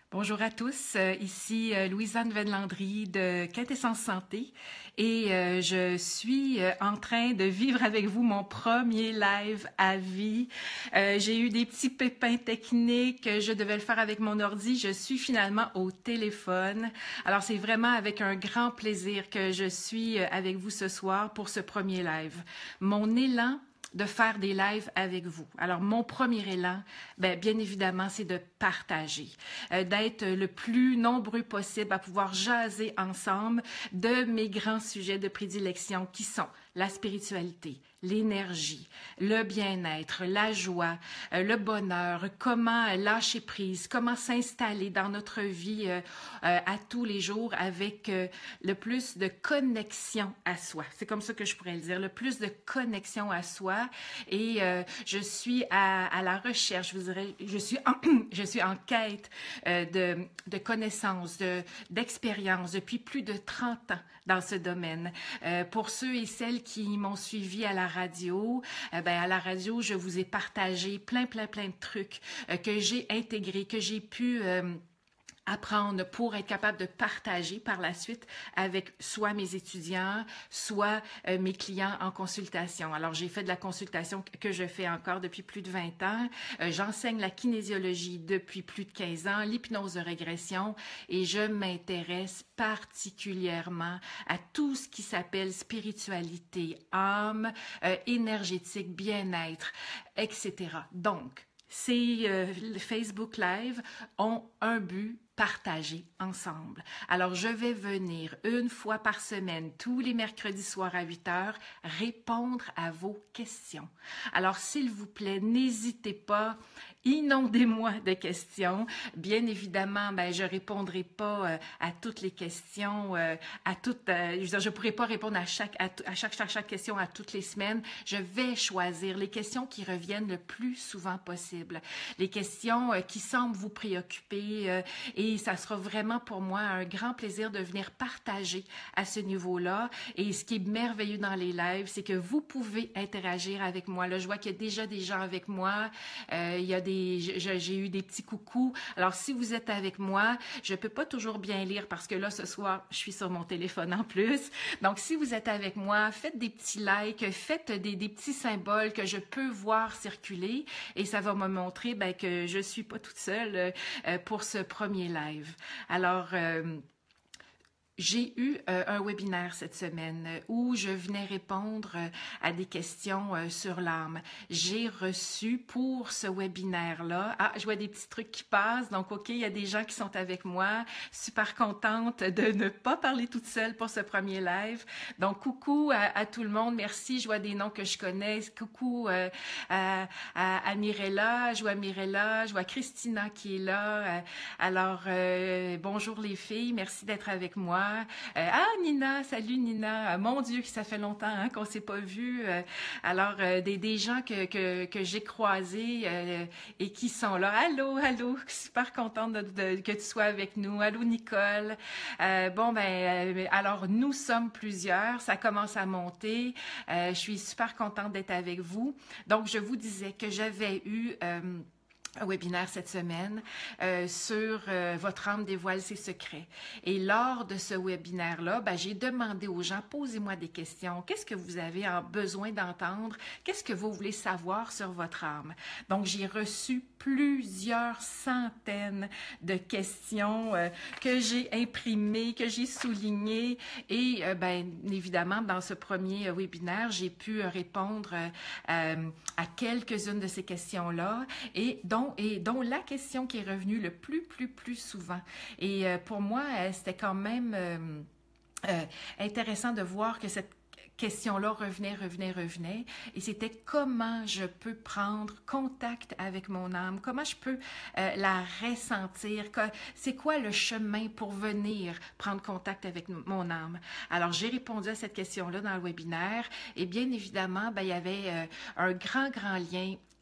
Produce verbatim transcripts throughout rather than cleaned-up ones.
Bonjour à tous, euh, ici euh, Louise-Anne Venlandry de Quintessence Santé et euh, je suis euh, en train de vivre avec vous mon premier live à vie. Euh, j'ai eu des petits pépins techniques, je devais le faire avec mon ordi, je suis finalement au téléphone. Alors c'est vraiment avec un grand plaisir que je suis avec vous ce soir pour ce premier live. Mon élan de faire des lives avec vous. Alors, mon premier élan, bien, bien évidemment, c'est de partager, euh, d'être le plus nombreux possible à pouvoir jaser ensemble de mes grands sujets de prédilection qui sont la spiritualité, l'énergie, le bien-être, la joie, euh, le bonheur, comment lâcher prise, comment s'installer dans notre vie euh, euh, à tous les jours avec euh, le plus de connexion à soi. C'est comme ça que je pourrais le dire, le plus de connexion à soi. Et euh, je suis à, à la recherche, je vous dirais, je suis en, je suis en quête euh, de, de connaissances, de, d'expériences depuis plus de trente ans dans ce domaine. Euh, pour ceux et celles qui m'ont suivi à la radio, euh, ben à la radio, je vous ai partagé plein, plein, plein de trucs euh, que j'ai intégrés, que j'ai pu euh, apprendre pour être capable de partager par la suite avec soit mes étudiants, soit euh, mes clients en consultation. Alors, j'ai fait de la consultation que je fais encore depuis plus de vingt ans. Euh, j'enseigne la kinésiologie depuis plus de quinze ans, l'hypnose de régression, et je m'intéresse particulièrement à tout ce qui s'appelle spiritualité, âme, euh, énergétique, bien-être, et cetera. Donc, ces euh, Facebook Live ont un but, partager ensemble. Alors, je vais venir une fois par semaine, tous les mercredis soirs à huit heures, répondre à vos questions. Alors, s'il vous plaît, n'hésitez pas, inondez-moi de questions. Bien évidemment, ben, je ne répondrai pas euh, à toutes les questions, euh, à toutes, euh, je veux dire, je ne pourrai pas répondre à chaque, à, à chaque, chaque, chaque question à toutes les semaines. Je vais choisir les questions qui reviennent le plus souvent possible, les questions euh, qui semblent vous préoccuper euh, et ça sera vraiment pour moi un grand plaisir de venir partager à ce niveau-là. Et ce qui est merveilleux dans les lives, c'est que vous pouvez interagir avec moi. Là, je vois qu'il y a déjà des gens avec moi. Euh, il y a des, j'ai eu des petits coucous. Alors, si vous êtes avec moi, je peux pas toujours bien lire parce que là, ce soir, je suis sur mon téléphone en plus. Donc, si vous êtes avec moi, faites des petits likes, faites des, des petits symboles que je peux voir circuler et ça va me montrer ben, que je suis pas toute seule euh, pour ce premier live. Alors, euh, j'ai eu euh, un webinaire cette semaine où je venais répondre euh, à des questions euh, sur l'âme. J'ai reçu pour ce webinaire-là, ah, je vois des petits trucs qui passent, donc OK, il y a des gens qui sont avec moi, super contente de ne pas parler toute seule pour ce premier live. Donc, coucou à, à tout le monde, merci, je vois des noms que je connais, coucou euh, à, à, à Mirella, je vois Mirella, je vois Christina qui est là, euh, alors euh, bonjour les filles, merci d'être avec moi. Euh, ah, Nina, salut Nina. Euh, mon Dieu, ça fait longtemps hein, qu'on ne s'est pas vu. Euh, alors, euh, des, des gens que, que, que j'ai croisés euh, et qui sont là. Allô, allô, super contente de, de, que tu sois avec nous. Allô, Nicole. Euh, bon, ben, euh, alors, nous sommes plusieurs. Ça commence à monter. Euh, je suis super contente d'être avec vous. Donc, je vous disais que j'avais eu... Euh, un webinaire cette semaine euh, sur euh, votre âme dévoile ses secrets. Et lors de ce webinaire-là, ben, j'ai demandé aux gens, posez-moi des questions. Qu'est-ce que vous avez en besoin d'entendre? Qu'est-ce que vous voulez savoir sur votre âme? Donc, j'ai reçu plusieurs centaines de questions euh, que j'ai imprimées, que j'ai soulignées. Et euh, ben, évidemment, dans ce premier euh, webinaire, j'ai pu euh, répondre euh, euh, à quelques-unes de ces questions-là. Et donc, et dont la question qui est revenue le plus, plus, plus souvent. Et euh, pour moi, euh, c'était quand même euh, euh, intéressant de voir que cette question-là revenait, revenait, revenait. Et c'était comment je peux prendre contact avec mon âme, comment je peux euh, la ressentir, c'est quoi le chemin pour venir prendre contact avec mon âme. Alors, j'ai répondu à cette question-là dans le webinaire et bien évidemment, ben, il y avait euh, un grand, grand lien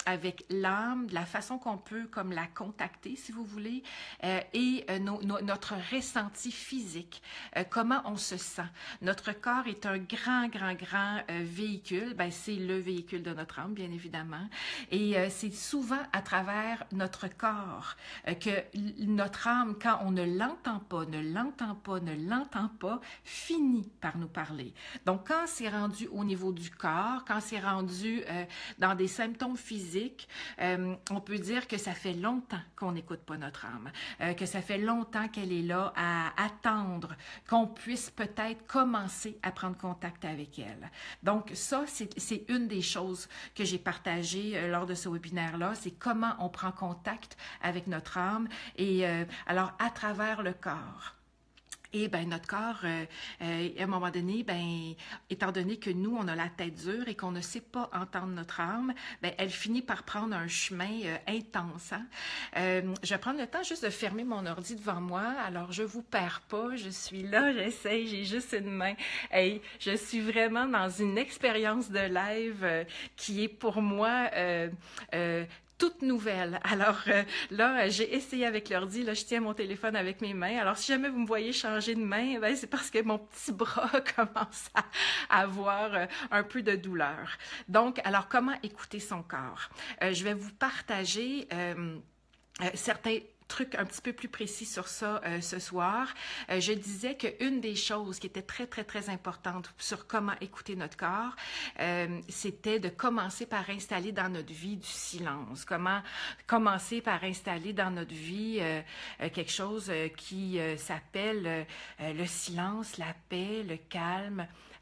avec l'âme, de la façon qu'on peut comme la contacter, si vous voulez, euh, et euh, no, no, notre ressenti physique, euh, comment on se sent. Notre corps est un grand, grand, grand euh, véhicule. Ben, c'est le véhicule de notre âme, bien évidemment. Et euh, c'est souvent à travers notre corps euh, que notre âme, quand on ne l'entend pas, ne l'entend pas, ne l'entend pas, finit par nous parler. Donc, quand c'est rendu au niveau du corps, quand c'est rendu euh, dans des symptômes physiques, euh, on peut dire que ça fait longtemps qu'on n'écoute pas notre âme, euh, que ça fait longtemps qu'elle est là à attendre qu'on puisse peut-être commencer à prendre contact avec elle. Donc ça, c'est une des choses que j'ai partagées euh, lors de ce webinaire-là, c'est comment on prend contact avec notre âme et euh, alors à travers le corps. Et ben notre corps, euh, euh, à un moment donné, ben étant donné que nous, on a la tête dure et qu'on ne sait pas entendre notre âme, ben elle finit par prendre un chemin euh, intense. Hein? Euh, je vais prendre le temps juste de fermer mon ordi devant moi. Alors, je vous perds pas, je suis là, j'essaye, j'ai juste une main. Hey, je suis vraiment dans une expérience de live euh, qui est pour moi... Euh, euh, toute nouvelle. Alors euh, là, j'ai essayé avec l'ordi, là, je tiens mon téléphone avec mes mains. Alors, si jamais vous me voyez changer de main, ben, c'est parce que mon petit bras commence à, à avoir euh, un peu de douleur. Donc, alors, comment écouter son corps? Euh, je vais vous partager euh, euh, certains truc un petit peu plus précis sur ça euh, ce soir. Euh, je disais qu'une des choses qui était très, très, très importante sur comment écouter notre corps, euh, c'était de commencer par installer dans notre vie du silence. Comment commencer par installer dans notre vie euh, euh, quelque chose euh, qui euh, s'appelle euh, le silence, la paix, le calme,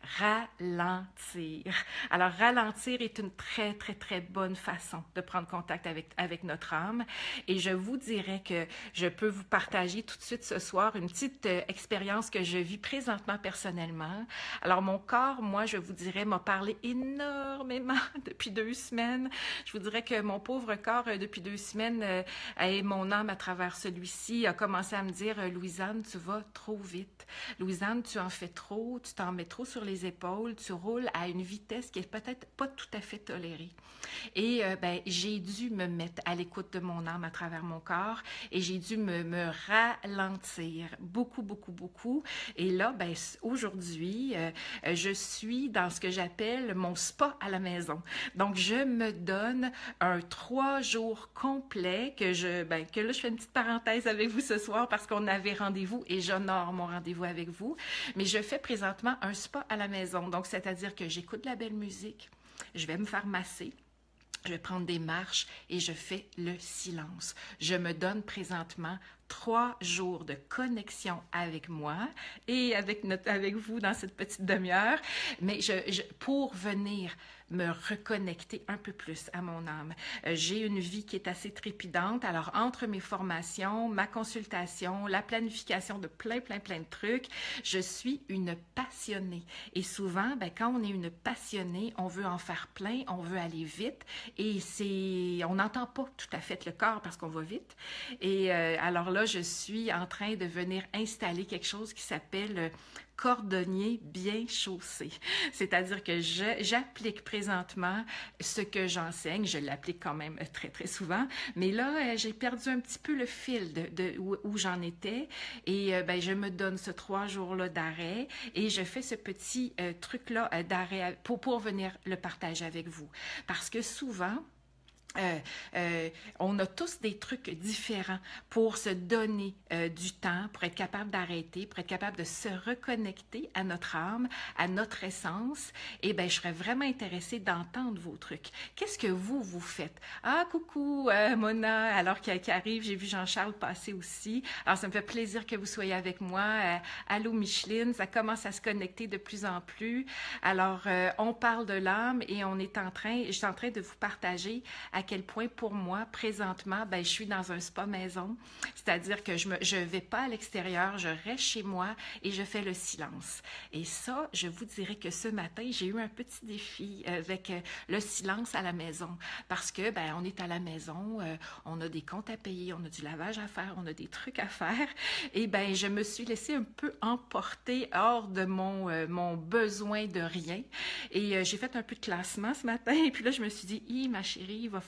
ralentir. Alors, ralentir est une très, très, très bonne façon de prendre contact avec, avec notre âme. Et je vous dirais que je peux vous partager tout de suite ce soir une petite euh, expérience que je vis présentement personnellement. Alors, mon corps, moi, je vous dirais, m'a parlé énormément depuis deux semaines. Je vous dirais que mon pauvre corps, euh, depuis deux semaines, euh, et mon âme à travers celui-ci a commencé à me dire, euh, Louisanne, tu vas trop vite. Louisanne, tu en fais trop, tu t'en mets trop sur les épaules, tu roules à une vitesse qui est peut-être pas tout à fait tolérée. Et euh, ben, j'ai dû me mettre à l'écoute de mon âme à travers mon corps et j'ai dû me, me ralentir beaucoup, beaucoup, beaucoup. Et là, ben, aujourd'hui, euh, je suis dans ce que j'appelle mon spa à la maison. Donc, je me donne un trois jours complet que je, ben, que là, je fais une petite parenthèse avec vous ce soir parce qu'on avait rendez-vous et j'honore mon rendez-vous avec vous. Mais je fais présentement un spa à la maison. Donc, c'est-à-dire que j'écoute de la belle musique, je vais me faire masser, je vais prendre des marches et je fais le silence. Je me donne présentement trois jours de connexion avec moi et avec, notre, avec vous dans cette petite demi-heure, mais je, je, pour venir me reconnecter un peu plus à mon âme. Euh, j'ai une vie qui est assez trépidante, alors entre mes formations, ma consultation, la planification de plein, plein, plein de trucs, je suis une passionnée. Et souvent, ben, quand on est une passionnée, on veut en faire plein, on veut aller vite et c'est, on n'entend pas tout à fait le corps parce qu'on va vite. Et euh, alors là, je suis en train de venir installer quelque chose qui s'appelle cordonnier bien chaussé. C'est-à-dire que j'applique présentement ce que j'enseigne. Je l'applique quand même très, très souvent. Mais là, j'ai perdu un petit peu le fil de, de où, où j'en étais. Et euh, ben, je me donne ce trois jours-là d'arrêt et je fais ce petit euh, truc-là euh, d'arrêt pour, pour venir le partager avec vous. Parce que souvent, Euh, euh, on a tous des trucs différents pour se donner euh, du temps, pour être capable d'arrêter, pour être capable de se reconnecter à notre âme, à notre essence. Et bien, je serais vraiment intéressée d'entendre vos trucs. Qu'est-ce que vous, vous faites? Ah, coucou, euh, Mona, alors qui, qui arrive, j'ai vu Jean-Charles passer aussi. Alors, ça me fait plaisir que vous soyez avec moi. Euh, allô, Micheline, ça commence à se connecter de plus en plus. Alors, euh, on parle de l'âme et on est en train, je suis en train de vous partager à quel point pour moi, présentement, ben, je suis dans un spa maison, c'est-à-dire que je ne je vais pas à l'extérieur, je reste chez moi et je fais le silence. Et ça, je vous dirais que ce matin, j'ai eu un petit défi avec le silence à la maison parce que ben, on est à la maison, euh, on a des comptes à payer, on a du lavage à faire, on a des trucs à faire et ben, je me suis laissée un peu emporter hors de mon, euh, mon besoin de rien et euh, j'ai fait un peu de classement ce matin et puis là, je me suis dit, hi, ma chérie, il va falloir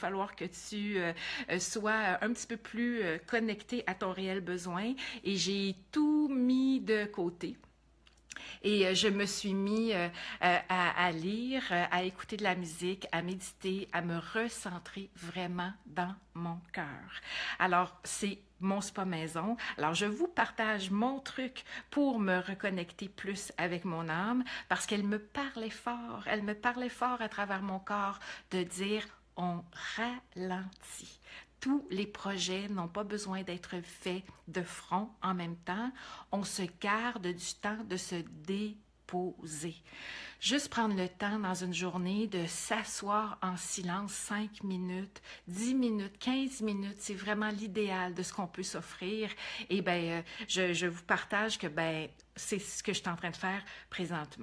falloir que tu euh, sois un petit peu plus euh, connecté à ton réel besoin. Et j'ai tout mis de côté. Et euh, je me suis mis euh, à, à lire, euh, à écouter de la musique, à méditer, à me recentrer vraiment dans mon cœur. Alors, c'est mon spa maison. Alors, je vous partage mon truc pour me reconnecter plus avec mon âme parce qu'elle me parlait fort. Elle me parlait fort à travers mon corps de dire on ralentit. Tous les projets n'ont pas besoin d'être faits de front en même temps. On se garde du temps de se déposer. Juste prendre le temps dans une journée de s'asseoir en silence cinq minutes, dix minutes, quinze minutes, c'est vraiment l'idéal de ce qu'on peut s'offrir. Et bien, je, je vous partage que ben, c'est ce que je suis en train de faire présentement.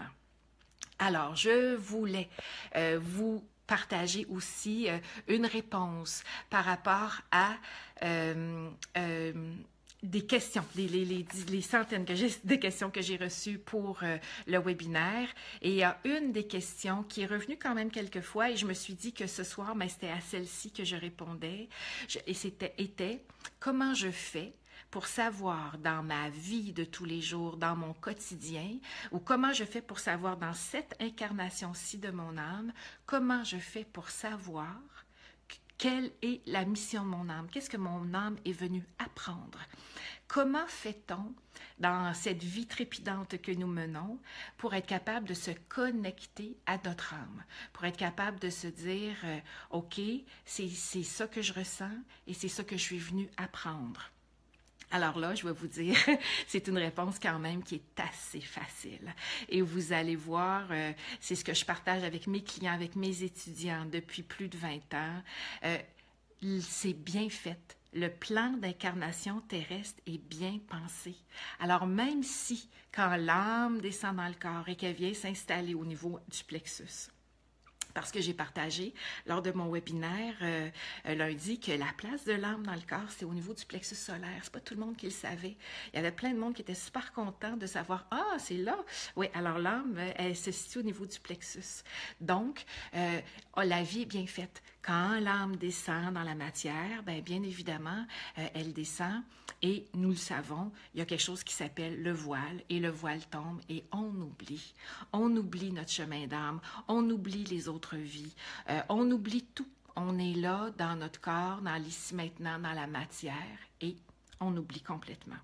Alors, je voulais euh, vous partager aussi euh, une réponse par rapport à euh, euh, des questions, les, les, les, les centaines que j'ai, de questions que j'ai reçues pour euh, le webinaire. Et il y a une des questions qui est revenue quand même quelques fois et je me suis dit que ce soir, ben, c'était à celle-ci que je répondais. Je, et c'était était comment je fais pour savoir dans ma vie de tous les jours, dans mon quotidien, ou comment je fais pour savoir dans cette incarnation-ci de mon âme, comment je fais pour savoir quelle est la mission de mon âme, qu'est-ce que mon âme est venue apprendre. Comment fait-on dans cette vie trépidante que nous menons pour être capable de se connecter à notre âme, pour être capable de se dire, euh, OK, c'est, c'est ça que je ressens et c'est ça que je suis venue apprendre. Alors là, je vais vous dire, c'est une réponse quand même qui est assez facile. Et vous allez voir, euh, c'est ce que je partage avec mes clients, avec mes étudiants depuis plus de vingt ans. Euh, c'est bien fait. Le plan d'incarnation terrestre est bien pensé. Alors même si, quand l'âme descend dans le corps et qu'elle vient s'installer au niveau du plexus, parce que j'ai partagé lors de mon webinaire euh, lundi que la place de l'âme dans le corps, c'est au niveau du plexus solaire. C'est pas tout le monde qui le savait. Il y avait plein de monde qui était super content de savoir « Ah, c'est là! » Oui, alors l'âme, elle se situe au niveau du plexus. Donc, euh, la vie est bien faite. Quand l'âme descend dans la matière, bien, bien évidemment, euh, elle descend et nous le savons, il y a quelque chose qui s'appelle le voile et le voile tombe et on oublie. On oublie notre chemin d'âme, on oublie les autres vies, euh, on oublie tout. On est là dans notre corps, dans l'ici maintenant, dans la matière et on oublie complètement.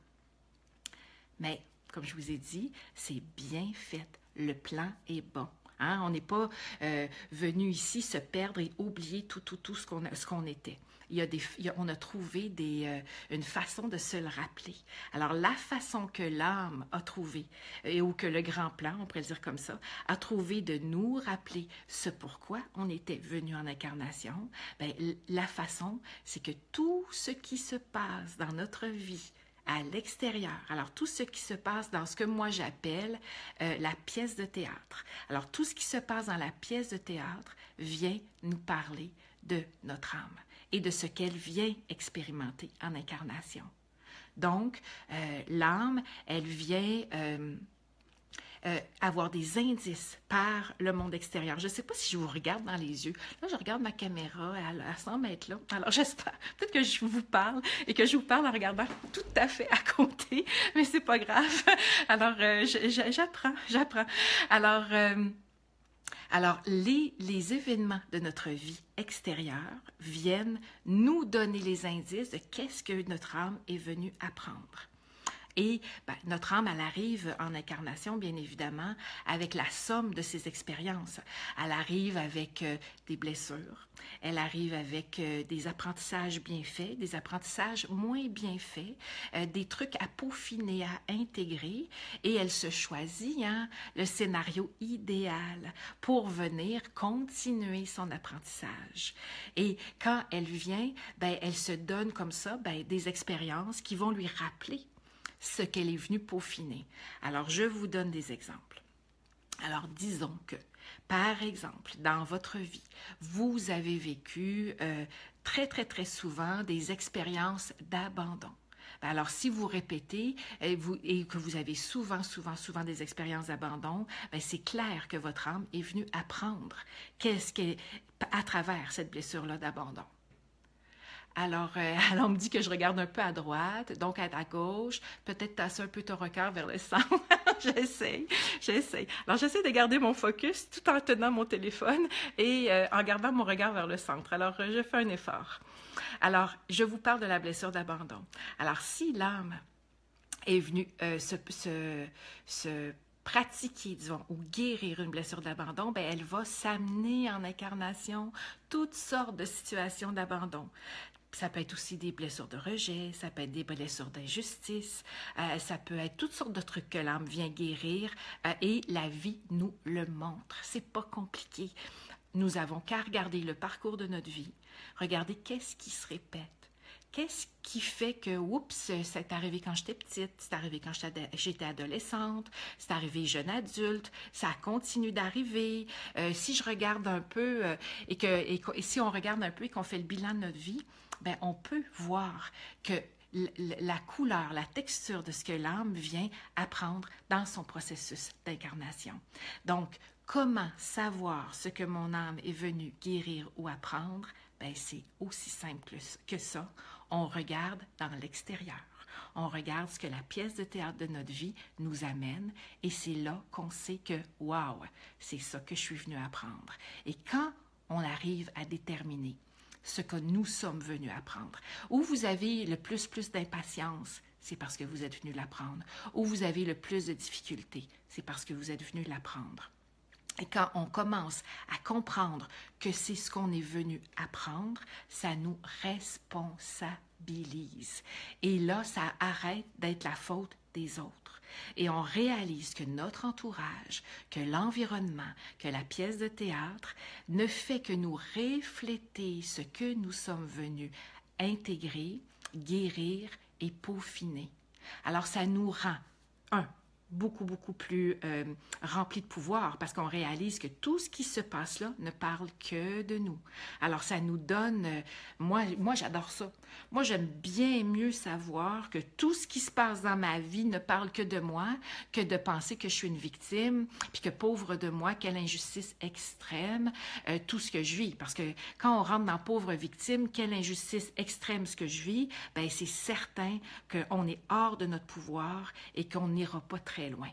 Mais, comme je vous ai dit, c'est bien fait. Le plan est bon. Hein? On n'est pas euh, venu ici se perdre et oublier tout, tout, tout ce qu'on a, ce qu'on était. Il y a des, il y a, on a trouvé des, euh, une façon de se le rappeler. Alors, la façon que l'âme a trouvé, et, ou que le grand plan, on pourrait le dire comme ça, a trouvé de nous rappeler ce pourquoi on était venu en incarnation, bien, la façon, c'est que tout ce qui se passe dans notre vie, à l'extérieur. Alors, tout ce qui se passe dans ce que moi j'appelle euh, la pièce de théâtre. Alors, tout ce qui se passe dans la pièce de théâtre vient nous parler de notre âme et de ce qu'elle vient expérimenter en incarnation. Donc, euh, l'âme, elle vient... Euh, Euh, avoir des indices par le monde extérieur. Je ne sais pas si je vous regarde dans les yeux. Là, je regarde ma caméra, elle, elle semble être là. Alors, j'espère peut-être que je vous parle et que je vous parle en regardant tout à fait à côté, mais c'est pas grave. Alors, euh, je, je, j'apprends, j'apprends. Alors, euh, alors les, les événements de notre vie extérieure viennent nous donner les indices de qu'est-ce que notre âme est venue apprendre. Et ben, notre âme, elle arrive en incarnation, bien évidemment, avec la somme de ses expériences. Elle arrive avec euh, des blessures, elle arrive avec euh, des apprentissages bien faits, des apprentissages moins bien faits, euh, des trucs à peaufiner, à intégrer, et elle se choisit hein, le scénario idéal pour venir continuer son apprentissage. Et quand elle vient, ben, elle se donne comme ça ben, des expériences qui vont lui rappeler ce qu'elle est venue peaufiner. Alors, je vous donne des exemples. Alors, disons que, par exemple, dans votre vie, vous avez vécu euh, très, très, très souvent des expériences d'abandon. Alors, si vous répétez et, vous, et que vous avez souvent, souvent, souvent des expériences d'abandon, c'est clair que votre âme est venue apprendre qu'est-ce qu'elle à travers cette blessure-là d'abandon. Alors, euh, alors, on me dit que je regarde un peu à droite, donc à la gauche, peut-être tasser un peu ton regard vers le centre. J'essaie, j'essaie. Alors, j'essaie de garder mon focus tout en tenant mon téléphone et euh, en gardant mon regard vers le centre. Alors, euh, je fais un effort. Alors, je vous parle de la blessure d'abandon. Alors, si l'âme est venue euh, se, se, se pratiquer, disons, ou guérir une blessure d'abandon, ben, elle va s'amener en incarnation toutes sortes de situations d'abandon. Ça peut être aussi des blessures de rejet, ça peut être des blessures d'injustice, euh, ça peut être toutes sortes de trucs que l'âme vient guérir euh, et la vie nous le montre. C'est pas compliqué. Nous avons qu'à regarder le parcours de notre vie, regarder qu'est-ce qui se répète. Qu'est-ce qui fait que, oups, c'est arrivé quand j'étais petite, c'est arrivé quand j'étais adolescente, c'est arrivé jeune adulte, ça continue d'arriver. Euh, si je regarde un peu euh, et, que, et, et si on regarde un peu et qu'on fait le bilan de notre vie, ben, on peut voir que la couleur, la texture de ce que l'âme vient apprendre dans son processus d'incarnation. Donc, comment savoir ce que mon âme est venue guérir ou apprendre? Ben, c'est aussi simple que ça. On regarde dans l'extérieur. On regarde ce que la pièce de théâtre de notre vie nous amène et c'est là qu'on sait que, waouh, c'est ça que je suis venue apprendre. Et quand on arrive à déterminer ce que nous sommes venus apprendre, où vous avez le plus, plus d'impatience, c'est parce que vous êtes venu l'apprendre. Où vous avez le plus de difficultés, c'est parce que vous êtes venu l'apprendre. Et quand on commence à comprendre que c'est ce qu'on est venu apprendre, ça nous responsabilise. Et là, ça arrête d'être la faute des autres. Et on réalise que notre entourage, que l'environnement, que la pièce de théâtre ne fait que nous refléter ce que nous sommes venus intégrer, guérir et peaufiner. Alors, ça nous rend, un, beaucoup, beaucoup plus euh, rempli de pouvoir parce qu'on réalise que tout ce qui se passe là ne parle que de nous. Alors, ça nous donne... Euh, moi, moi j'adore ça. Moi, j'aime bien mieux savoir que tout ce qui se passe dans ma vie ne parle que de moi que de penser que je suis une victime puis que pauvre de moi, quelle injustice extrême, euh, tout ce que je vis. Parce que quand on rentre dans pauvre victime, quelle injustice extrême ce que je vis, bien, c'est certain qu'on est hors de notre pouvoir et qu'on n'ira pas très loin.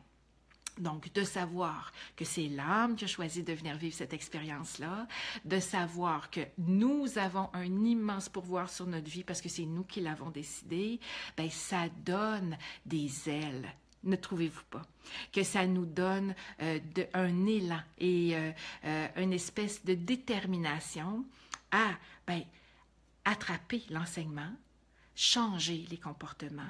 Donc, de savoir que c'est l'âme qui a choisi de venir vivre cette expérience-là, de savoir que nous avons un immense pouvoir sur notre vie parce que c'est nous qui l'avons décidé, bien, ça donne des ailes. Ne trouvez-vous pas? Que ça nous donne euh, de, un élan et euh, euh, une espèce de détermination à bien, attraper l'enseignement, changer les comportements,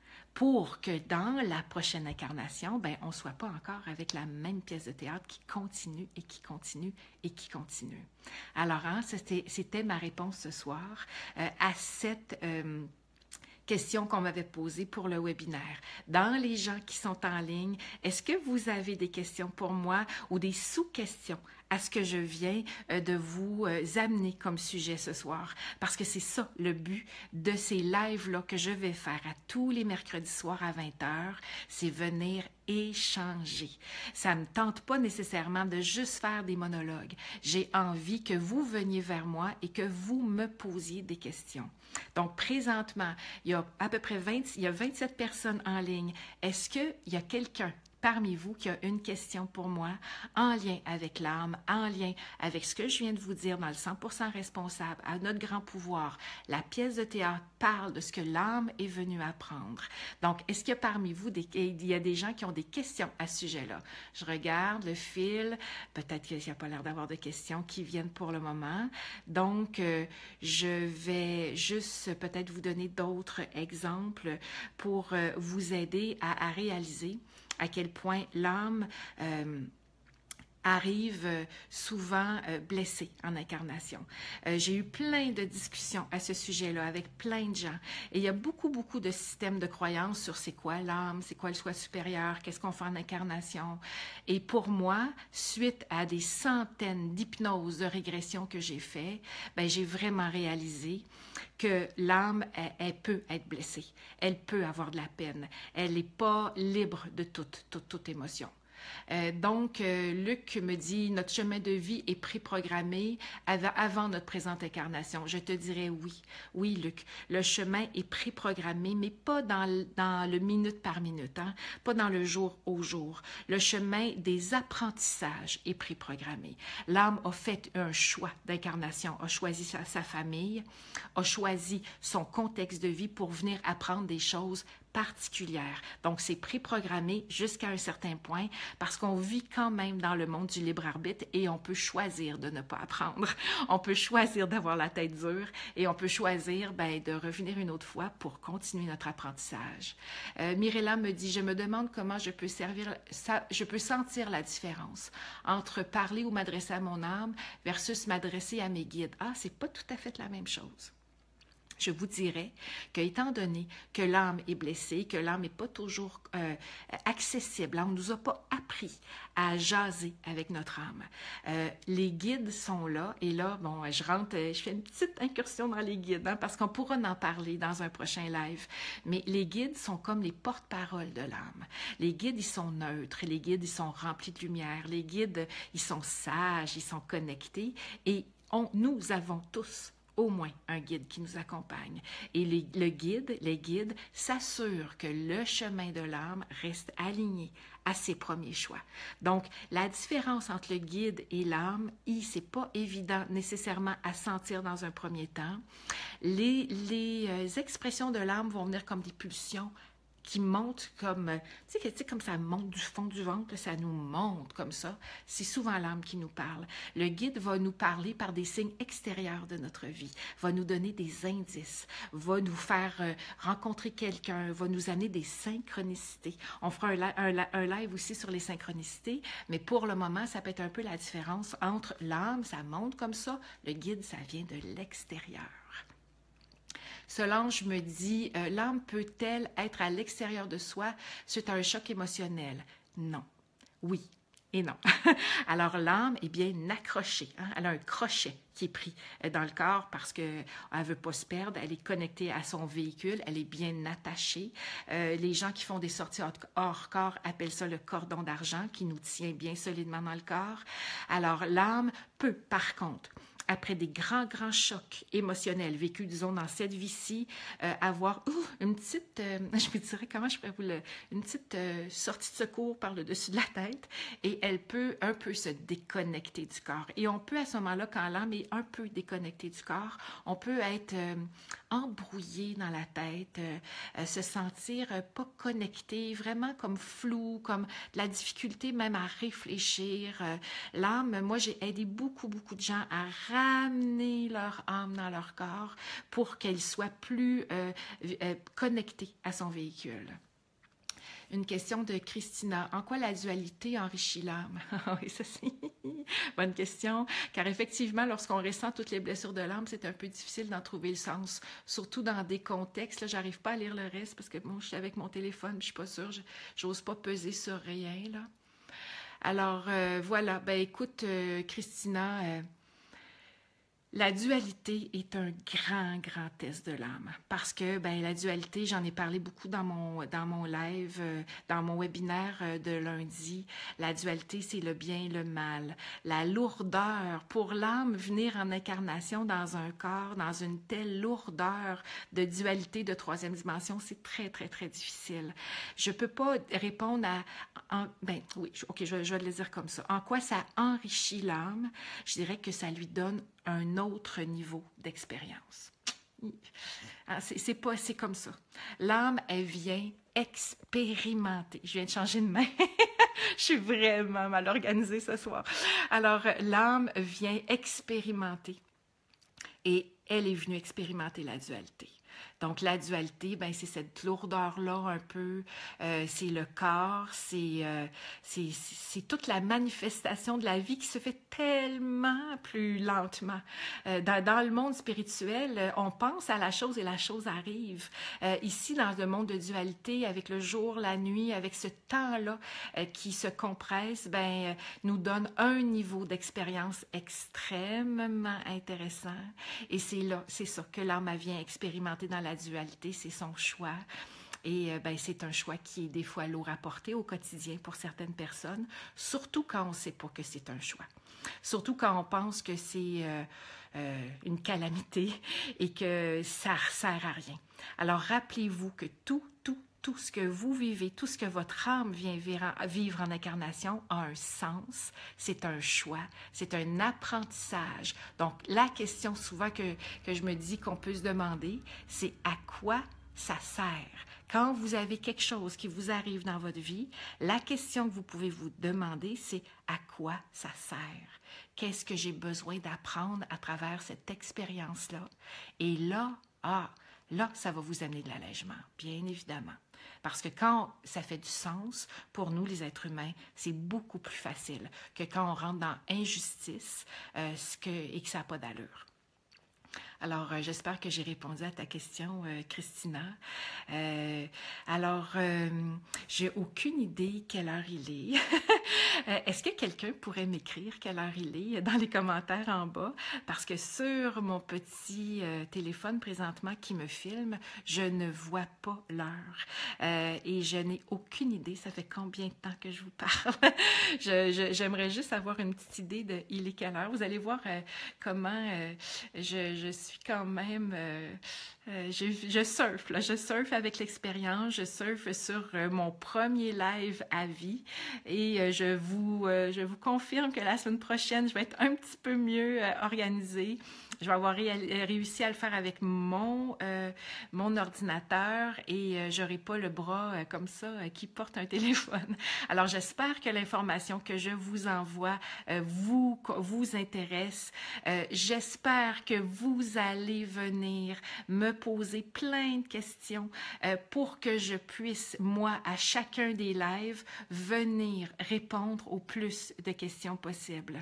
pour que dans la prochaine incarnation, ben, on ne soit pas encore avec la même pièce de théâtre qui continue et qui continue et qui continue. Alors, hein, c'était, c'était ma réponse ce soir euh, à cette euh, question qu'on m'avait posée pour le webinaire. Dans les gens qui sont en ligne, est-ce que vous avez des questions pour moi ou des sous-questions à ce que je viens euh, de vous euh, amener comme sujet ce soir? Parce que c'est ça le but de ces lives-là que je vais faire à tous les mercredis soirs à vingt heures, c'est venir échanger. Ça ne me tente pas nécessairement de juste faire des monologues. J'ai envie que vous veniez vers moi et que vous me posiez des questions. Donc, présentement, il y a à peu près vingt, il y a vingt-sept personnes en ligne. Est-ce qu'il y a quelqu'un parmi vous qui a une question pour moi en lien avec l'âme, en lien avec ce que je viens de vous dire dans le cent pour cent responsable, à notre grand pouvoir? La pièce de théâtre parle de ce que l'âme est venue apprendre. Donc, est-ce qu'il y a parmi vous, des, il y a des gens qui ont des questions à ce sujet-là? Je regarde le fil, peut-être qu'il n'y a pas l'air d'avoir de questions qui viennent pour le moment. Donc, euh, je vais juste peut-être vous donner d'autres exemples pour euh, vous aider à, à réaliser à quel point l'âme euh, arrive souvent euh, blessée en incarnation. Euh, j'ai eu plein de discussions à ce sujet-là avec plein de gens. Et il y a beaucoup, beaucoup de systèmes de croyances sur c'est quoi l'âme, c'est quoi le soi supérieur, qu'est-ce qu'on fait en incarnation. Et pour moi, suite à des centaines d'hypnoses de régression que j'ai fait, ben, j'ai vraiment réalisé que l'âme, elle, elle peut être blessée. Elle peut avoir de la peine. Elle n'est pas libre de toute, toute, toute émotion. Euh, donc, euh, Luc me dit, notre chemin de vie est préprogrammé avant, avant notre présente incarnation. Je te dirais oui. Oui, Luc, le chemin est préprogrammé, mais pas dans, dans le minute par minute, hein? Pas dans le jour au jour. Le chemin des apprentissages est préprogrammé. L'âme a fait un choix d'incarnation, a choisi sa, sa famille, a choisi son contexte de vie pour venir apprendre des choses particulière. Donc, c'est préprogrammé jusqu'à un certain point parce qu'on vit quand même dans le monde du libre arbitre et on peut choisir de ne pas apprendre. On peut choisir d'avoir la tête dure et on peut choisir ben, de revenir une autre fois pour continuer notre apprentissage. Euh, Mirella me dit, je me demande comment je peux servir, ça, je peux sentir la différence entre parler ou m'adresser à mon âme versus m'adresser à mes guides. Ah, c'est pas tout à fait la même chose. Je vous dirais que, étant donné que l'âme est blessée, que l'âme n'est pas toujours euh, accessible, on ne nous a pas appris à jaser avec notre âme. Euh, les guides sont là, et là, bon, je rentre, je fais une petite incursion dans les guides, hein, parce qu'on pourra en parler dans un prochain live, mais les guides sont comme les porte-paroles de l'âme. Les guides, ils sont neutres, les guides, ils sont remplis de lumière, les guides, ils sont sages, ils sont connectés, et on, nous avons tous au moins un guide qui nous accompagne. Et les, le guide, les guides s'assurent que le chemin de l'âme reste aligné à ses premiers choix. Donc, la différence entre le guide et l'âme, c'est pas évident nécessairement à sentir dans un premier temps. Les, les euh, expressions de l'âme vont venir comme des pulsions qui monte comme, tu sais, comme ça monte du fond du ventre, ça nous monte comme ça. C'est souvent l'âme qui nous parle. Le guide va nous parler par des signes extérieurs de notre vie, va nous donner des indices, va nous faire euh, rencontrer quelqu'un, va nous amener des synchronicités. On fera un, un, un live aussi sur les synchronicités, mais pour le moment, ça peut être un peu la différence entre l'âme, ça monte comme ça, le guide, ça vient de l'extérieur. Solange me dit, euh, l'âme peut-elle être à l'extérieur de soi suite à un choc émotionnel? Non. Oui et non. Alors, l'âme est bien accrochée. Hein? Elle a un crochet qui est pris dans le corps parce qu'elle ne veut pas se perdre. Elle est connectée à son véhicule. Elle est bien attachée. Euh, les gens qui font des sorties hors corps appellent ça le cordon d'argent qui nous tient bien solidement dans le corps. Alors, l'âme peut, par contre, après des grands, grands chocs émotionnels vécus, disons, dans cette vie-ci, euh, avoir ouh, une petite, euh, je me dirais, comment je pourrais vous le, une petite euh, sortie de secours par le dessus de la tête, et elle peut un peu se déconnecter du corps. Et on peut, à ce moment-là, quand l'âme est un peu déconnectée du corps, on peut être euh, embrouillé dans la tête, euh, euh, se sentir euh, pas connecté, vraiment comme flou, comme de la difficulté même à réfléchir. Euh, l'âme, moi, j'ai aidé beaucoup, beaucoup de gens à ramener leur âme dans leur corps pour qu'elle soit plus euh, euh, connectée à son véhicule. Une question de Christina. En quoi la dualité enrichit l'âme? Oui, ça c'est bonne question, car effectivement, lorsqu'on ressent toutes les blessures de l'âme, c'est un peu difficile d'en trouver le sens, surtout dans des contextes. Là, j'arrive pas à lire le reste parce que bon, je suis avec mon téléphone, je suis pas sûre, j'ose pas peser sur rien là. Alors euh, voilà, ben écoute, euh, Christina. Euh, La dualité est un grand, grand test de l'âme parce que ben, la dualité, j'en ai parlé beaucoup dans mon, dans mon live, euh, dans mon webinaire euh, de lundi. La dualité, c'est le bien et le mal. La lourdeur, pour l'âme, venir en incarnation dans un corps, dans une telle lourdeur de dualité de troisième dimension, c'est très, très, très difficile. Je ne peux pas répondre à... En, ben oui, ok, je, je vais le dire comme ça. En quoi ça enrichit l'âme? Je dirais que ça lui donne un autre niveau d'expérience. C'est, c'est pas, c'est comme ça. L'âme, elle vient expérimenter. Je viens de changer de main. Je suis vraiment mal organisée ce soir. Alors, l'âme vient expérimenter. Et elle est venue expérimenter la dualité. Donc, la dualité, ben, c'est cette lourdeur-là un peu, euh, c'est le corps, c'est, euh, c'est, c'est toute la manifestation de la vie qui se fait tellement plus lentement. Euh, dans, dans le monde spirituel, on pense à la chose et la chose arrive. Euh, ici, dans le monde de dualité, avec le jour, la nuit, avec ce temps-là euh, qui se compresse, ben, euh, nous donne un niveau d'expérience extrêmement intéressant. Et c'est là, c'est ça que l'âme vient expérimenter dans la dualité, c'est son choix. Et euh, ben, c'est un choix qui est des fois lourd à porter au quotidien pour certaines personnes, surtout quand on ne sait pas que c'est un choix. Surtout quand on pense que c'est euh, euh, une calamité et que ça ne sert à rien. Alors, rappelez-vous que tout, tout, tout ce que vous vivez, tout ce que votre âme vient vivre en incarnation a un sens, c'est un choix, c'est un apprentissage. Donc, la question souvent que, que je me dis qu'on peut se demander, c'est à quoi ça sert? Quand vous avez quelque chose qui vous arrive dans votre vie, la question que vous pouvez vous demander, c'est à quoi ça sert? Qu'est-ce que j'ai besoin d'apprendre à travers cette expérience-là? Et là, ah, là, ça va vous amener de l'allègement, bien évidemment. Parce que quand ça fait du sens, pour nous, les êtres humains, c'est beaucoup plus facile que quand on rentre dans injustice euh, ce que, et que ça n'a pas d'allure. Alors, euh, j'espère que j'ai répondu à ta question, euh, Christina. Euh, alors, euh, j'ai aucune idée quelle heure il est. Est-ce que quelqu'un pourrait m'écrire quelle heure il est dans les commentaires en bas? Parce que sur mon petit euh, téléphone présentement qui me filme, je ne vois pas l'heure. Euh, et je n'ai aucune idée, ça fait combien de temps que je vous parle? je, je, j'aimerais juste avoir une petite idée de il est quelle heure. Vous allez voir euh, comment euh, je, je suis quand même... Euh, euh, je, je surfe, là, je surfe avec l'expérience, je surfe sur euh, mon premier live à vie et euh, je, vous, euh, je vous confirme que la semaine prochaine, je vais être un petit peu mieux euh, organisée. Je vais avoir ré réussi à le faire avec mon, euh, mon ordinateur et euh, je n'aurai pas le bras euh, comme ça euh, qui porte un téléphone. Alors, j'espère que l'information que je vous envoie euh, vous, vous intéresse. Euh, j'espère que vous allez venir me poser plein de questions euh, pour que je puisse, moi, à chacun des lives, venir répondre au plus de questions possibles.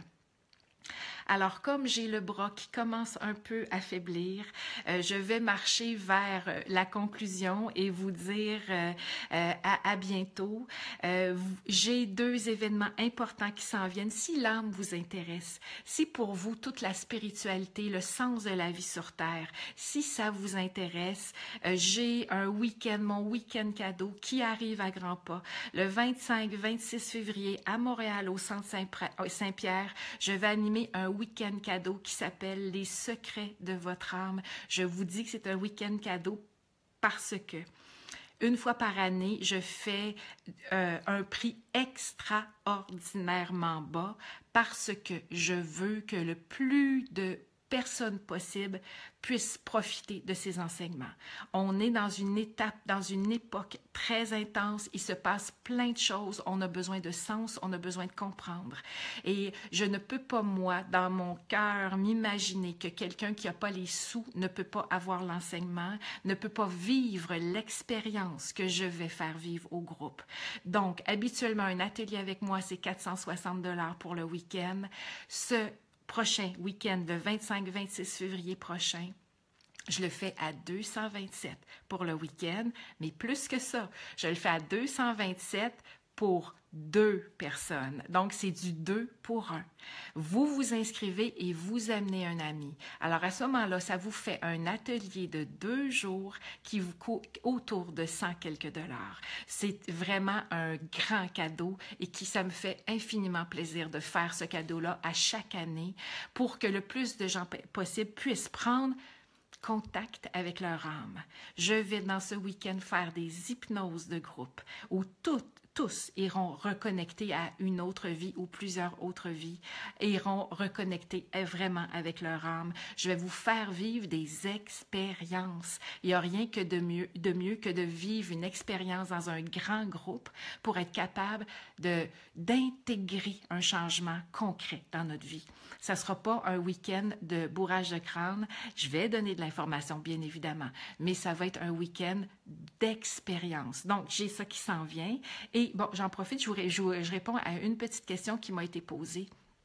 Alors, comme j'ai le bras qui commence un peu à faiblir, euh, je vais marcher vers euh, la conclusion et vous dire euh, euh, à, à bientôt. Euh, j'ai deux événements importants qui s'en viennent. Si l'âme vous intéresse, si pour vous toute la spiritualité, le sens de la vie sur Terre, si ça vous intéresse, euh, j'ai un week-end, mon week-end cadeau qui arrive à grands pas. Le vingt-cinq vingt-six février à Montréal, au Centre Saint-Pierre, je vais animer un week-end cadeau qui s'appelle « Les secrets de votre âme ». Je vous dis que c'est un week-end cadeau parce que une fois par année, je fais euh, un prix extraordinairement bas parce que je veux que le plus de personnes possibles puissent profiter de ces enseignements. On est dans une étape, dans une époque très intense, il se passe plein de choses, on a besoin de sens, on a besoin de comprendre. Et je ne peux pas, moi, dans mon cœur, m'imaginer que quelqu'un qui n'a pas les sous ne peut pas avoir l'enseignement, ne peut pas vivre l'expérience que je vais faire vivre au groupe. Donc, habituellement, un atelier avec moi, c'est quatre cent soixante dollars pour le week-end. Ce prochain week-end, le vingt-cinq vingt-six février prochain, je le fais à deux cent vingt-sept pour le week-end, mais plus que ça, je le fais à deux cent vingt-sept pour deux personnes. Donc, c'est du deux pour un. Vous vous inscrivez et vous amenez un ami. Alors, à ce moment-là, ça vous fait un atelier de deux jours qui vous coûte autour de cent quelques dollars. C'est vraiment un grand cadeau et qui, ça me fait infiniment plaisir de faire ce cadeau-là à chaque année pour que le plus de gens possible puissent prendre contact avec leur âme. Je vais dans ce week-end faire des hypnoses de groupe où toutes tous iront reconnecter à une autre vie ou plusieurs autres vies, et iront reconnecter vraiment avec leur âme. Je vais vous faire vivre des expériences. Il n'y a rien que de mieux, de mieux que de vivre une expérience dans un grand groupe pour être capable de, d'intégrer un changement concret dans notre vie. Ça ne sera pas un week-end de bourrage de crâne. Je vais donner de l'information, bien évidemment, mais ça va être un week-end d'expérience. Donc, j'ai ça qui s'en vient. Et bon, j'en profite, je, vous, je, je réponds à une petite question qui m'a été posée.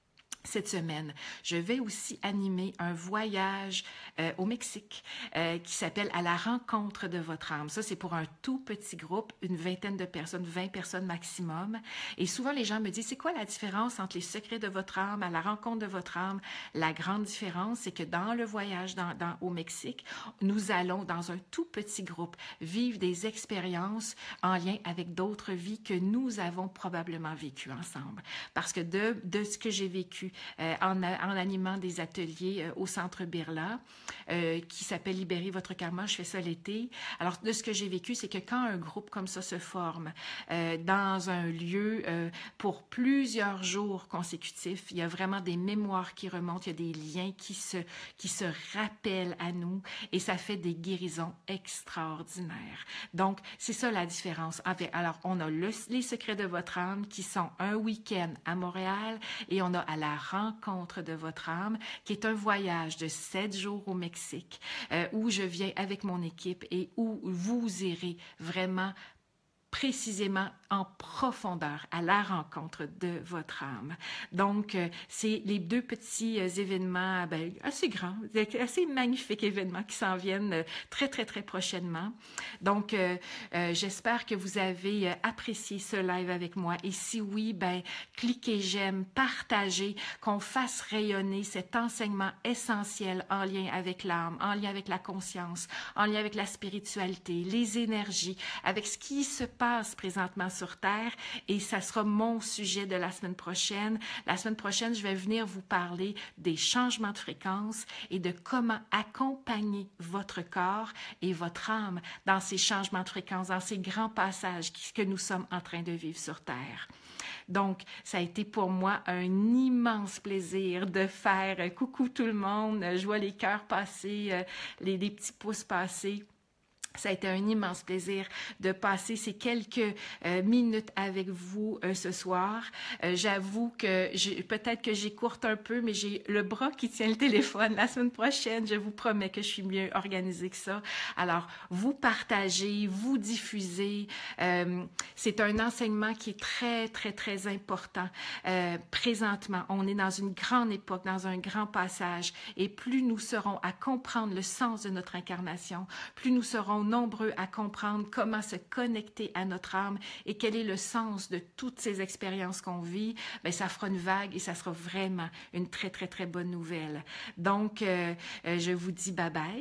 Cette semaine, je vais aussi animer un voyage euh, au Mexique euh, qui s'appelle « À la rencontre de votre âme ». Ça, c'est pour un tout petit groupe, une vingtaine de personnes, vingt personnes maximum. Et souvent, les gens me disent, c'est quoi la différence entre les secrets de votre âme, à la rencontre de votre âme? La grande différence, c'est que dans le voyage dans, dans, au Mexique, nous allons, dans un tout petit groupe, vivre des expériences en lien avec d'autres vies que nous avons probablement vécues ensemble. Parce que de, de ce que j'ai vécu, Euh, en, en animant des ateliers euh, au Centre Birla euh, qui s'appelle « Libérer votre karma ». Je fais ça l'été. Alors, de ce que j'ai vécu, c'est que quand un groupe comme ça se forme euh, dans un lieu euh, pour plusieurs jours consécutifs, il y a vraiment des mémoires qui remontent, il y a des liens qui se, qui se rappellent à nous et ça fait des guérisons extraordinaires. Donc, c'est ça la différence. Alors, on a le, les secrets de votre âme qui sont un week-end à Montréal et on a à la rencontre de votre âme, qui est un voyage de sept jours au Mexique, euh, où je viens avec mon équipe et où vous irez vraiment précisément en profondeur à la rencontre de votre âme. Donc, euh, c'est les deux petits euh, événements ben, assez grands, assez magnifiques événements qui s'en viennent euh, très, très, très prochainement. Donc, euh, euh, j'espère que vous avez euh, apprécié ce live avec moi. Et si oui, ben, cliquez j'aime, partagez, qu'on fasse rayonner cet enseignement essentiel en lien avec l'âme, en lien avec la conscience, en lien avec la spiritualité, les énergies, avec ce qui se passe présentement sur Terre et ça sera mon sujet de la semaine prochaine. La semaine prochaine, je vais venir vous parler des changements de fréquence et de comment accompagner votre corps et votre âme dans ces changements de fréquence, dans ces grands passages que nous sommes en train de vivre sur Terre. Donc, ça a été pour moi un immense plaisir de faire coucou tout le monde. Je vois les cœurs passer, les, les petits pouces passer. Ça a été un immense plaisir de passer ces quelques euh, minutes avec vous euh, ce soir. Euh, j'avoue que peut-être que j'écourte un peu, mais j'ai le bras qui tient le téléphone. La semaine prochaine, je vous promets que je suis mieux organisée que ça. Alors, vous partagez, vous diffusez. Euh, c'est un enseignement qui est très, très, très important. Euh, présentement, on est dans une grande époque, dans un grand passage. Et plus nous serons à comprendre le sens de notre incarnation, plus nous serons nombreux à comprendre comment se connecter à notre âme et quel est le sens de toutes ces expériences qu'on vit, bien, ça fera une vague et ça sera vraiment une très, très, très bonne nouvelle. Donc, euh, euh, je vous dis bye-bye.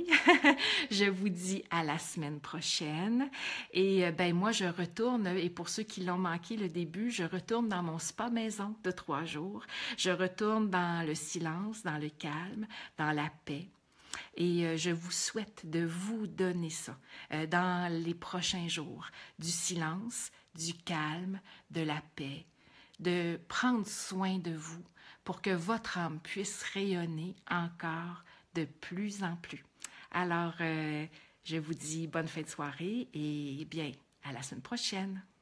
Je vous dis à la semaine prochaine. Et euh, ben moi, je retourne, et pour ceux qui l'ont manqué le début, je retourne dans mon spa maison de trois jours. Je retourne dans le silence, dans le calme, dans la paix. Et euh, je vous souhaite de vous donner ça euh, dans les prochains jours, du silence, du calme, de la paix, de prendre soin de vous pour que votre âme puisse rayonner encore de plus en plus. Alors, euh, je vous dis bonne fin de soirée et bien, à la semaine prochaine.